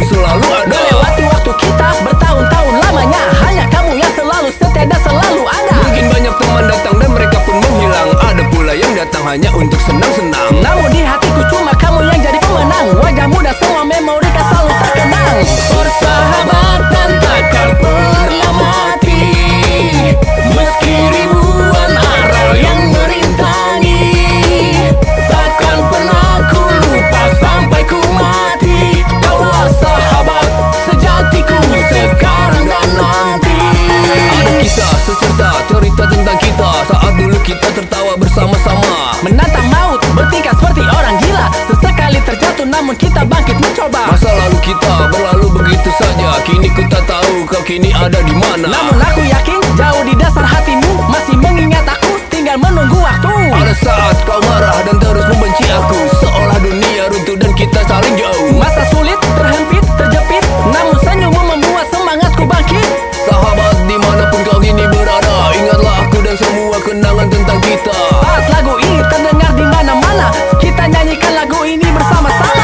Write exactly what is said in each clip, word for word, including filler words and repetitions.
selalu ada. Melewati waktu kita bertahun-tahun lamanya, hanya kamu yang selalu setia dan selalu ada. Mungkin banyak teman datang dan mereka pun menghilang. Ada pula yang datang hanya untuk senang-senang. Namun di hatiku cuma kamu yang jadi pemenang. Wajahmu dan semua memori kan selalu terkenang. Persahabatan takkan pernah mati, meski ribuan arah yang merintangi. Takkan pernah ku lupa sampai ku mati. Kaulah sahabat sejatiku sekarang dan nanti. Ada kisah secerta cerita tentang kita saat dulu kita tertawa bersama-sama, menantang maut bertingkah seperti orang gila. Sesekali terjatuh namun kita bangkit mencoba. Masa lalu kita berlalu begitu saja. Kini ku tak tahu kau kini ada di mana. Namun aku yakin jauh di dasar hatimu masih mengingat aku, tinggal menunggu waktu. Ada saat kau marah dan terus membenci aku, seolah dunia runtuh dan kita saling jauh. Masa sulit, terhempit, terjepit, namun senyummu membuat semangatku bangkit. Sahabat dimanapun kau kini berada, ingatlah aku dan semua kenangan tentang kita. Saat lagu ini terdengar di mana-mana, kita nyanyikan lagu ini bersama-sama.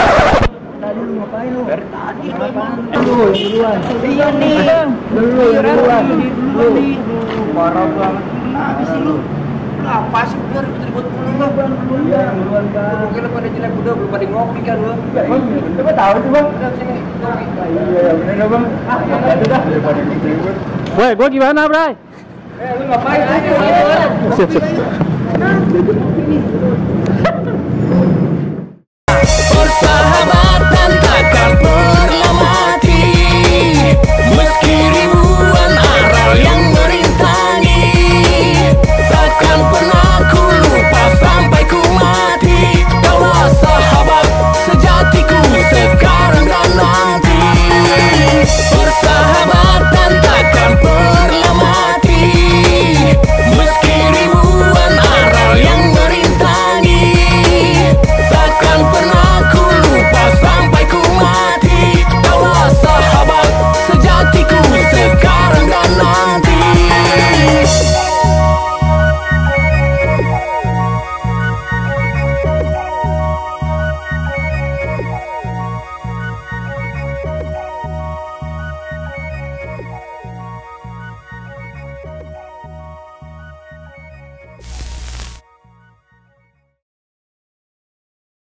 Dulu, duluan. Iya nih. Dulu, duluan. Dulu. Parah banget. Apa sih lu? Apa sih biar ribut mulu lu? Iya, duluan kan. Mungkin lu pada jelek udah belum pada ngopi kan lu. Coba tahu tuh, Bang. Udah sini. Ngopi. Iya, bener Bang. Ah, ya udah daripada ribut. Woi, gua gimana, Bray? Eh, lu ngapain aja? Sip, sip. Persahabatan takkan pernah